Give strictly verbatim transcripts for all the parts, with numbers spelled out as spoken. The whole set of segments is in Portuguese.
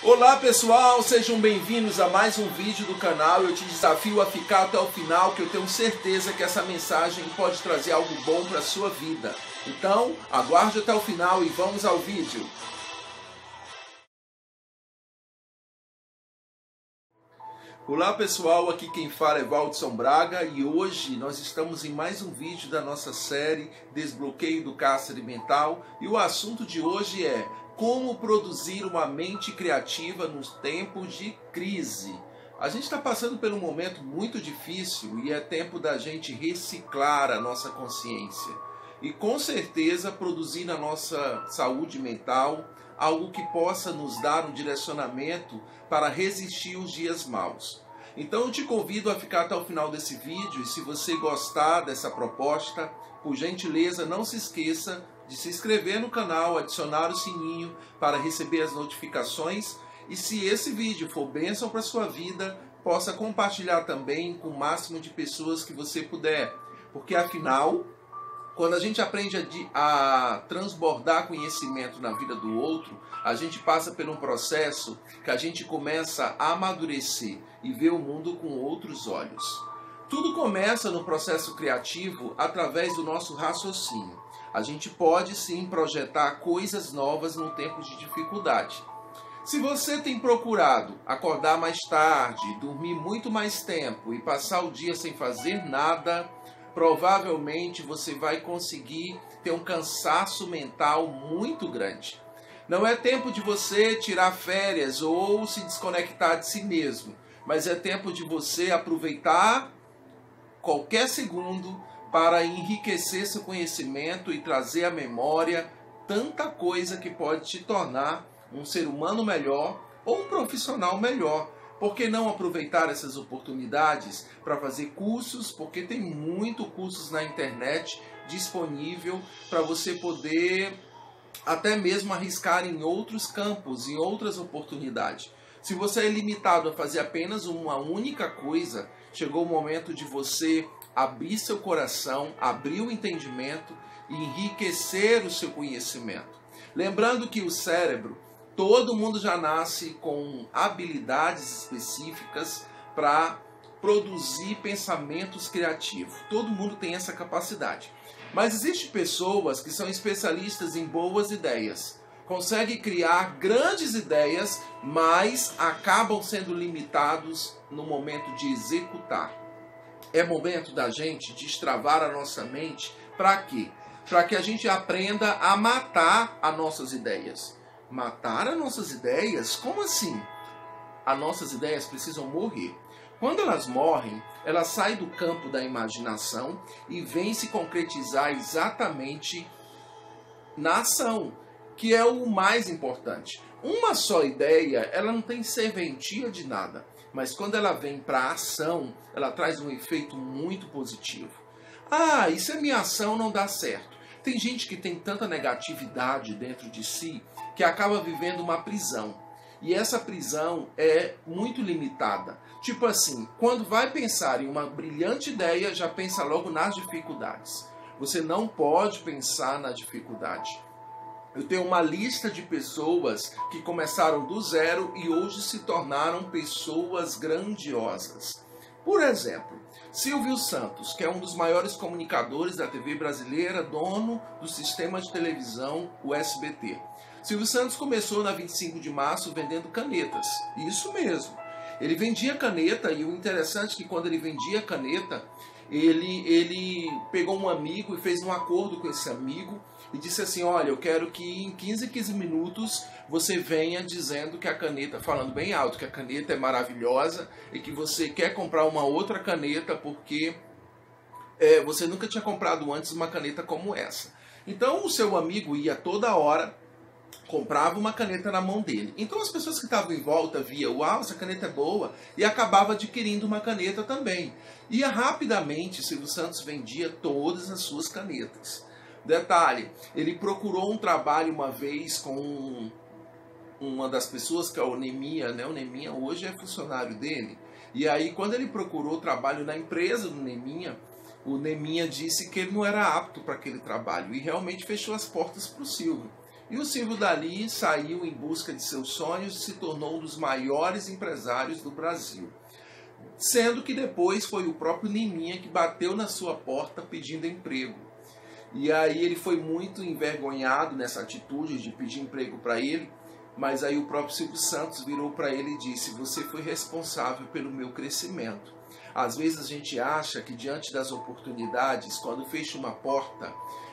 Olá pessoal, sejam bem-vindos a mais um vídeo do canal. Eu te desafio a ficar até o final, que eu tenho certeza que essa mensagem pode trazer algo bom para a sua vida. Então, aguarde até o final e vamos ao vídeo. Olá pessoal, aqui quem fala é Valdson Braga e hoje nós estamos em mais um vídeo da nossa série Desbloqueio do Cárcere Mental e o assunto de hoje é como produzir uma mente criativa nos tempos de crise. A gente está passando por um momento muito difícil e é tempo da gente reciclar a nossa consciência e com certeza produzir na nossa saúde mental algo que possa nos dar um direcionamento para resistir os dias maus. Então eu te convido a ficar até o final desse vídeo e se você gostar dessa proposta, por gentileza não se esqueça de se inscrever no canal, adicionar o sininho para receber as notificações e se esse vídeo for bênção para a sua vida, possa compartilhar também com o máximo de pessoas que você puder, porque afinal, quando a gente aprende a, a transbordar conhecimento na vida do outro, a gente passa por um processo que a gente começa a amadurecer e ver o mundo com outros olhos. Tudo começa no processo criativo através do nosso raciocínio. A gente pode sim projetar coisas novas no tempo de dificuldade. Se você tem procurado acordar mais tarde, dormir muito mais tempo e passar o dia sem fazer nada, provavelmente você vai conseguir ter um cansaço mental muito grande. Não é tempo de você tirar férias ou se desconectar de si mesmo, mas é tempo de você aproveitar qualquer segundo para enriquecer seu conhecimento e trazer à memória tanta coisa que pode te tornar um ser humano melhor ou um profissional melhor. Por que não aproveitar essas oportunidades para fazer cursos? Porque tem muito cursos na internet disponível para você poder até mesmo arriscar em outros campos, em outras oportunidades. Se você é limitado a fazer apenas uma única coisa, chegou o momento de você abrir seu coração, abrir o entendimento e enriquecer o seu conhecimento. Lembrando que o cérebro, todo mundo já nasce com habilidades específicas para produzir pensamentos criativos. Todo mundo tem essa capacidade. Mas existem pessoas que são especialistas em boas ideias. Conseguem criar grandes ideias, mas acabam sendo limitados no momento de executar. É momento da gente destravar a nossa mente. Para quê? Para que a gente aprenda a matar as nossas ideias. Matar as nossas ideias? Como assim? As nossas ideias precisam morrer. Quando elas morrem, elas saem do campo da imaginação e vêm se concretizar exatamente na ação, que é o mais importante. Uma só ideia, ela não tem serventia de nada, mas quando ela vem para a ação, ela traz um efeito muito positivo. Ah, e se a minha ação não dá certo? Tem gente que tem tanta negatividade dentro de si que acaba vivendo uma prisão. E essa prisão é muito limitada. Tipo assim, quando vai pensar em uma brilhante ideia, já pensa logo nas dificuldades. Você não pode pensar na dificuldade. Eu tenho uma lista de pessoas que começaram do zero e hoje se tornaram pessoas grandiosas. Por exemplo, Silvio Santos, que é um dos maiores comunicadores da T V brasileira, dono do sistema de televisão, o S B T. Silvio Santos começou na vinte e cinco de março vendendo canetas. Isso mesmo. Ele vendia caneta e o interessante é que quando ele vendia caneta, ele, ele pegou um amigo e fez um acordo com esse amigo e disse assim, olha, eu quero que em quinze, quinze minutos você venha dizendo que a caneta, falando bem alto, que a caneta é maravilhosa e que você quer comprar uma outra caneta porque é, você nunca tinha comprado antes uma caneta como essa. Então o seu amigo ia toda hora, comprava uma caneta na mão dele. Então as pessoas que estavam em volta viam, uau, essa caneta é boa, e acabava adquirindo uma caneta também. E rapidamente Silvio Santos vendia todas as suas canetas. Detalhe, ele procurou um trabalho uma vez com uma das pessoas que é o Neminha, né? O Neminha hoje é funcionário dele. E aí quando ele procurou trabalho na empresa do Neminha, o Neminha disse que ele não era apto para aquele trabalho e realmente fechou as portas para o Silvio. E o Silvio Dalí saiu em busca de seus sonhos e se tornou um dos maiores empresários do Brasil. Sendo que depois foi o próprio Liminha que bateu na sua porta pedindo emprego. E aí ele foi muito envergonhado nessa atitude de pedir emprego para ele, mas aí o próprio Silvio Santos virou para ele e disse: você foi responsável pelo meu crescimento. Às vezes a gente acha que diante das oportunidades, quando fecha uma porta,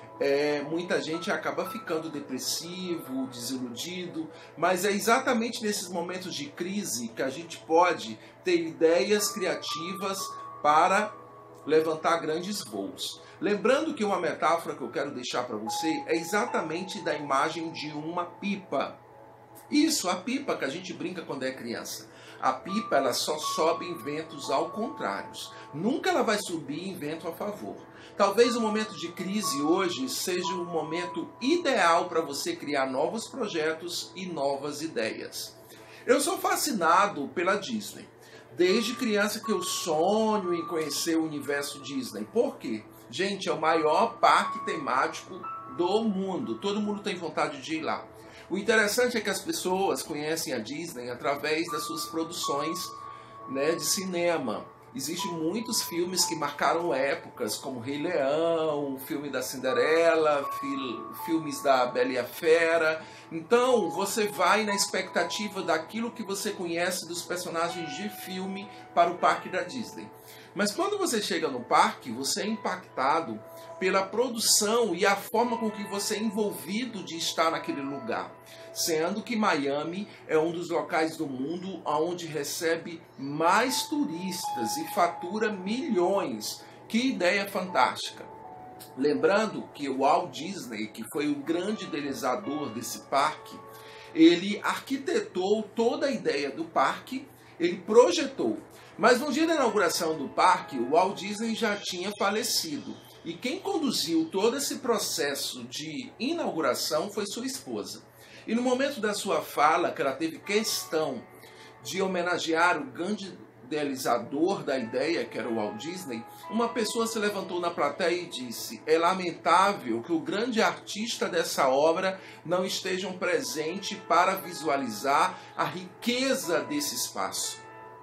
é, muita gente acaba ficando depressivo, desiludido, mas é exatamente nesses momentos de crise que a gente pode ter ideias criativas para levantar grandes voos. Lembrando que uma metáfora que eu quero deixar para você é exatamente da imagem de uma pipa. Isso, a pipa que a gente brinca quando é criança. A pipa, ela só sobe em ventos ao contrário. Nunca ela vai subir em vento a favor. Talvez o momento de crise hoje seja um momento ideal para você criar novos projetos e novas ideias. Eu sou fascinado pela Disney. Desde criança que eu sonho em conhecer o universo Disney. Por quê? Gente, é o maior parque temático do mundo. Todo mundo tem vontade de ir lá. O interessante é que as pessoas conhecem a Disney através das suas produções, né, de cinema. Existem muitos filmes que marcaram épocas, como Rei Leão, o filme da Cinderela, fil filmes da Bela e a Fera. Então, você vai na expectativa daquilo que você conhece dos personagens de filme para o parque da Disney. Mas quando você chega no parque, você é impactado pela produção e a forma com que você é envolvido de estar naquele lugar. Sendo que Miami é um dos locais do mundo onde recebe mais turistas e fatura milhões. Que ideia fantástica! Lembrando que o Walt Disney, que foi o grande idealizador desse parque, ele arquitetou toda a ideia do parque, ele projetou. Mas no dia da inauguração do parque, o Walt Disney já tinha falecido. E quem conduziu todo esse processo de inauguração foi sua esposa. E no momento da sua fala, que ela teve questão de homenagear o grande idealizador da ideia, que era o Walt Disney, uma pessoa se levantou na plateia e disse: é lamentável que o grande artista dessa obra não estejam presente para visualizar a riqueza desse espaço.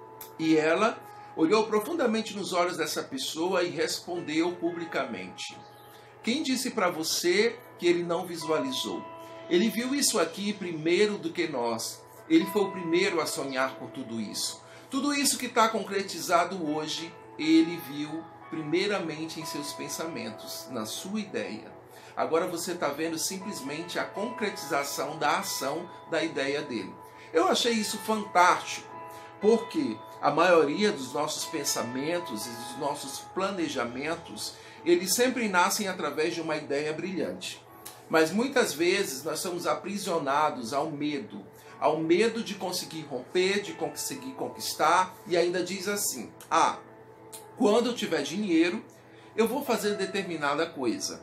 E ela olhou profundamente nos olhos dessa pessoa e respondeu publicamente: quem disse para você que ele não visualizou? Ele viu isso aqui primeiro do que nós. Ele foi o primeiro a sonhar com tudo isso. Tudo isso que está concretizado hoje, ele viu primeiramente em seus pensamentos, na sua ideia. Agora você está vendo simplesmente a concretização da ação da ideia dele. Eu achei isso fantástico, porque a maioria dos nossos pensamentos e dos nossos planejamentos, eles sempre nascem através de uma ideia brilhante. Mas muitas vezes nós somos aprisionados ao medo, ao medo de conseguir romper, de conseguir conquistar, e ainda diz assim: ah, quando eu tiver dinheiro, eu vou fazer determinada coisa.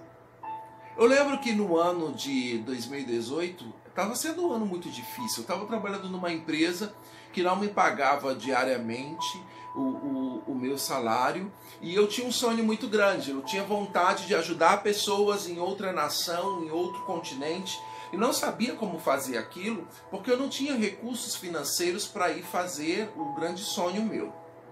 Eu lembro que no ano de dois mil e dezoito, estava sendo um ano muito difícil. Eu estava trabalhando numa empresa que não me pagava diariamente o, o, o meu salário, e eu tinha um sonho muito grande. Eu tinha vontade de ajudar pessoas em outra nação, em outro continente, e não sabia como fazer aquilo, porque eu não tinha recursos financeiros para ir fazer o grande sonho meu.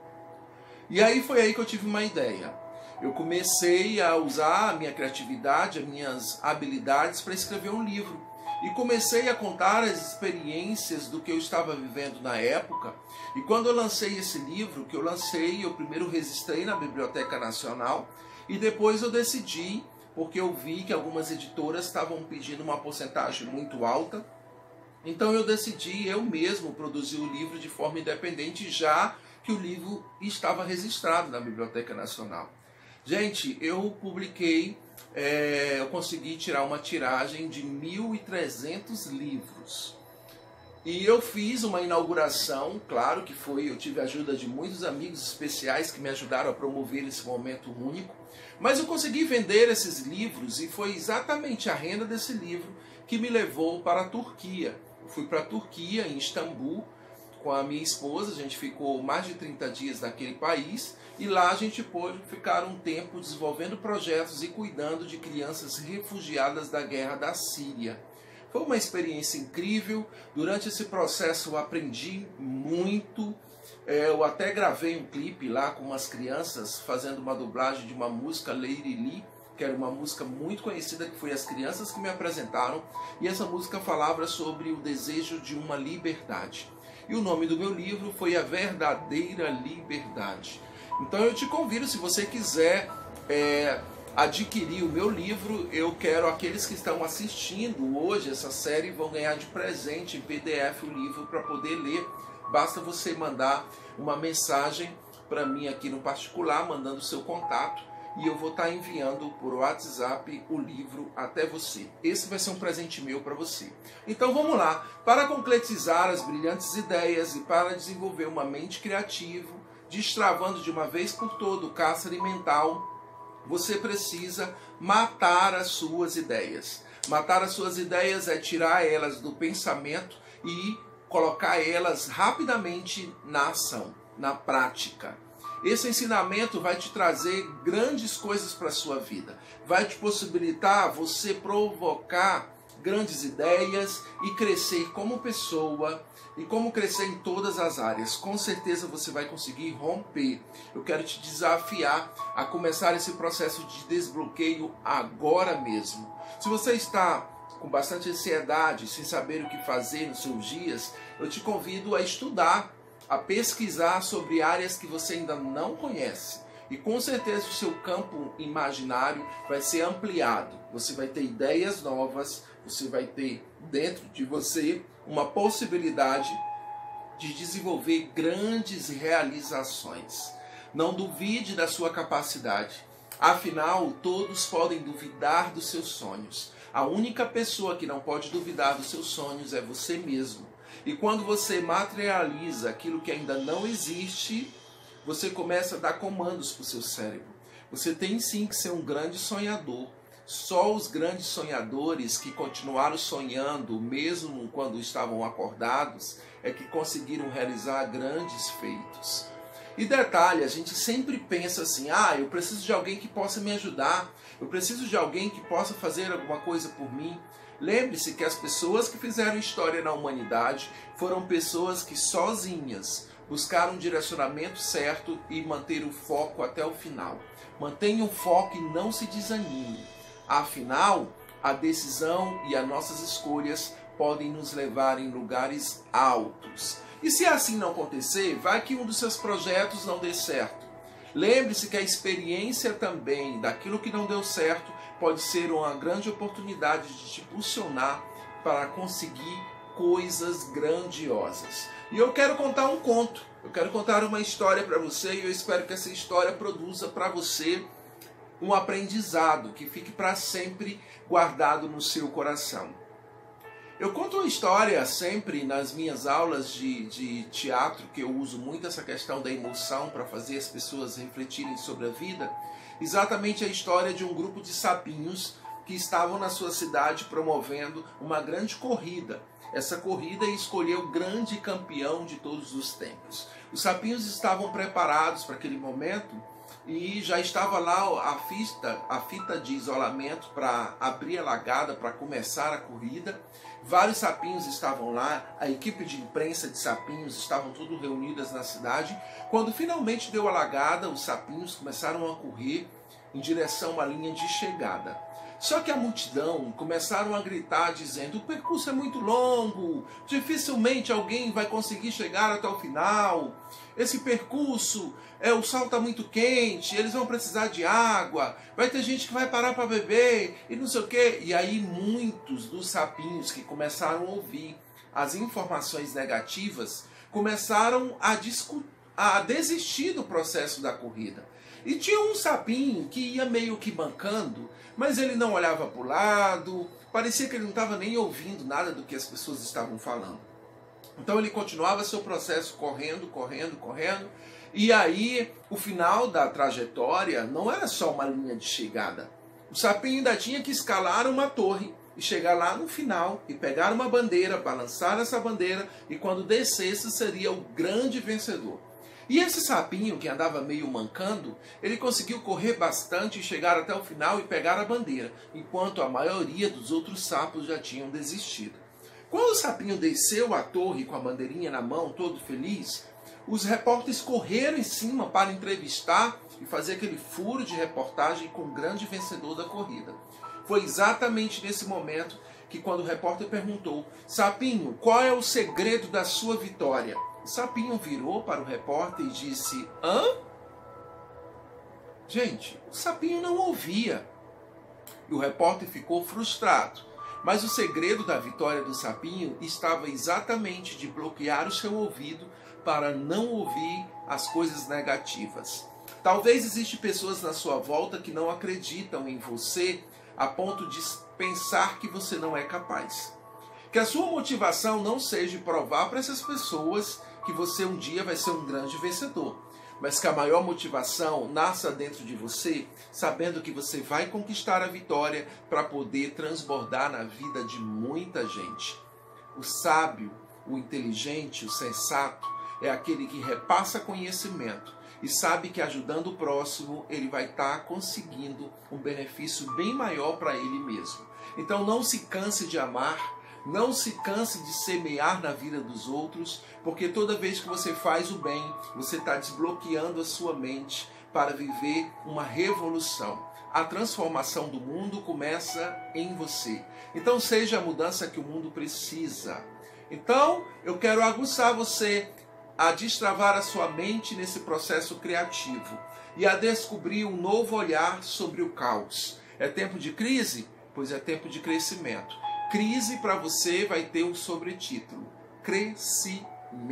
E aí foi aí que eu tive uma ideia. Eu comecei a usar a minha criatividade, as minhas habilidades para escrever um livro. E comecei a contar as experiências do que eu estava vivendo na época. E quando eu lancei esse livro, que eu lancei, eu primeiro registrei na Biblioteca Nacional e depois eu decidi, porque eu vi que algumas editoras estavam pedindo uma porcentagem muito alta. Então eu decidi eu mesmo produzir o livro de forma independente, já que o livro estava registrado na Biblioteca Nacional. Gente, eu publiquei, é, eu consegui tirar uma tiragem de mil e trezentos livros. E eu fiz uma inauguração, claro que foi, eu tive a ajuda de muitos amigos especiais que me ajudaram a promover esse momento único. Mas eu consegui vender esses livros e foi exatamente a renda desse livro que me levou para a Turquia. Eu fui para a Turquia, em Istambul, com a minha esposa, a gente ficou mais de trinta dias naquele país, e lá a gente pôde ficar um tempo desenvolvendo projetos e cuidando de crianças refugiadas da guerra da Síria. Foi uma experiência incrível. Durante esse processo eu aprendi muito. Eu até gravei um clipe lá com umas crianças fazendo uma dublagem de uma música, Lady Lee, que era uma música muito conhecida, que foi as crianças que me apresentaram. E essa música falava sobre o desejo de uma liberdade. E o nome do meu livro foi A Verdadeira Liberdade. Então eu te convido, se você quiser é, adquirir o meu livro, eu quero aqueles que estão assistindo hoje essa série vão ganhar de presente em P D F o livro para poder ler. Basta você mandar uma mensagem para mim aqui no particular, mandando o seu contato, e eu vou estar enviando por WhatsApp o livro até você. Esse vai ser um presente meu para você. Então vamos lá. Para concretizar as brilhantes ideias e para desenvolver uma mente criativa, destravando de uma vez por toda o cárcere mental, você precisa matar as suas ideias. Matar as suas ideias é tirar elas do pensamento e colocar elas rapidamente na ação, na prática. Esse ensinamento vai te trazer grandes coisas para a sua vida. Vai te possibilitar você provocar grandes ideias e crescer como pessoa e como crescer em todas as áreas. Com certeza você vai conseguir romper. Eu quero te desafiar a começar esse processo de desbloqueio agora mesmo. Se você está com bastante ansiedade, sem saber o que fazer nos seus dias, eu te convido a estudar, a pesquisar sobre áreas que você ainda não conhece. E com certeza o seu campo imaginário vai ser ampliado. Você vai ter ideias novas, você vai ter dentro de você uma possibilidade de desenvolver grandes realizações. Não duvide da sua capacidade. Afinal, todos podem duvidar dos seus sonhos. A única pessoa que não pode duvidar dos seus sonhos é você mesmo. E quando você materializa aquilo que ainda não existe, você começa a dar comandos para o seu cérebro. Você tem sim que ser um grande sonhador. Só os grandes sonhadores que continuaram sonhando, mesmo quando estavam acordados, é que conseguiram realizar grandes feitos. E detalhe, a gente sempre pensa assim, ah, eu preciso de alguém que possa me ajudar, eu preciso de alguém que possa fazer alguma coisa por mim. Lembre-se que as pessoas que fizeram história na humanidade foram pessoas que sozinhas buscaram um direcionamento certo e manter o foco até o final. Mantenha o foco e não se desanime. Afinal, a decisão e as nossas escolhas podem nos levar em lugares altos. E se assim não acontecer, vai que um dos seus projetos não dê certo. Lembre-se que a experiência também daquilo que não deu certo pode ser uma grande oportunidade de te impulsionar para conseguir coisas grandiosas. E eu quero contar um conto, eu quero contar uma história para você e eu espero que essa história produza para você um aprendizado que fique para sempre guardado no seu coração. Eu conto uma história sempre nas minhas aulas de, de teatro, que eu uso muito essa questão da emoção para fazer as pessoas refletirem sobre a vida. Exatamente a história de um grupo de sapinhos que estavam na sua cidade promovendo uma grande corrida. Essa corrida escolheu o grande campeão de todos os tempos. Os sapinhos estavam preparados para aquele momento e já estava lá a fita, a fita de isolamento para abrir a largada, para começar a corrida. Vários sapinhos estavam lá, a equipe de imprensa de sapinhos estavam todos reunidas na cidade. Quando finalmente deu a largada, os sapinhos começaram a correr em direção à linha de chegada. Só que a multidão começaram a gritar dizendo: o percurso é muito longo, dificilmente alguém vai conseguir chegar até o final. Esse percurso, é, o sol está muito quente, eles vão precisar de água, vai ter gente que vai parar para beber e não sei o quê. E aí muitos dos sapinhos que começaram a ouvir as informações negativas começaram a, a desistir do processo da corrida. E tinha um sapinho que ia meio que bancando, mas ele não olhava para o lado, parecia que ele não estava nem ouvindo nada do que as pessoas estavam falando. Então ele continuava seu processo correndo, correndo, correndo, e aí o final da trajetória não era só uma linha de chegada. O sapinho ainda tinha que escalar uma torre e chegar lá no final e pegar uma bandeira, balançar essa bandeira, e quando descesse seria o grande vencedor. E esse sapinho, que andava meio mancando, ele conseguiu correr bastante e chegar até o final e pegar a bandeira, enquanto a maioria dos outros sapos já tinham desistido. Quando o sapinho desceu a torre com a bandeirinha na mão, todo feliz, os repórteres correram em cima para entrevistar e fazer aquele furo de reportagem com o grande vencedor da corrida. Foi exatamente nesse momento que, quando o repórter perguntou: Sapinho, qual é o segredo da sua vitória? O sapinho virou para o repórter e disse: hã? Gente, o sapinho não ouvia. E o repórter ficou frustrado. Mas o segredo da vitória do sapinho estava exatamente de bloquear o seu ouvido para não ouvir as coisas negativas. Talvez existam pessoas na sua volta que não acreditam em você a ponto de pensar que você não é capaz. Que a sua motivação não seja provar para essas pessoas que você um dia vai ser um grande vencedor, mas que a maior motivação nasça dentro de você, sabendo que você vai conquistar a vitória para poder transbordar na vida de muita gente. O sábio, o inteligente, o sensato é aquele que repassa conhecimento e sabe que ajudando o próximo ele vai estar conseguindo um benefício bem maior para ele mesmo. Então não se canse de amar. Não se canse de semear na vida dos outros, porque toda vez que você faz o bem, você está desbloqueando a sua mente para viver uma revolução. A transformação do mundo começa em você. Então seja a mudança que o mundo precisa. Então eu quero aguçar você a destravar a sua mente nesse processo criativo e a descobrir um novo olhar sobre o caos. É tempo de crise? Pois é tempo de crescimento. Crise para você vai ter um sobretítulo: crescimento.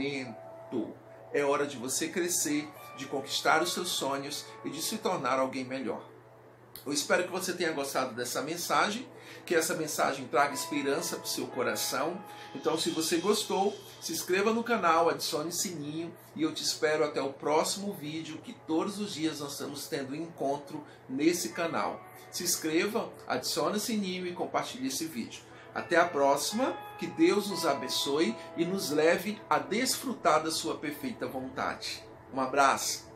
É hora de você crescer, de conquistar os seus sonhos e de se tornar alguém melhor. Eu espero que você tenha gostado dessa mensagem, que essa mensagem traga esperança para o seu coração. Então, se você gostou, se inscreva no canal, adicione sininho e eu te espero até o próximo vídeo, que todos os dias nós estamos tendo encontro nesse canal. Se inscreva, adicione o sininho e compartilhe esse vídeo. Até a próxima, que Deus nos abençoe e nos leve a desfrutar da sua perfeita vontade. Um abraço.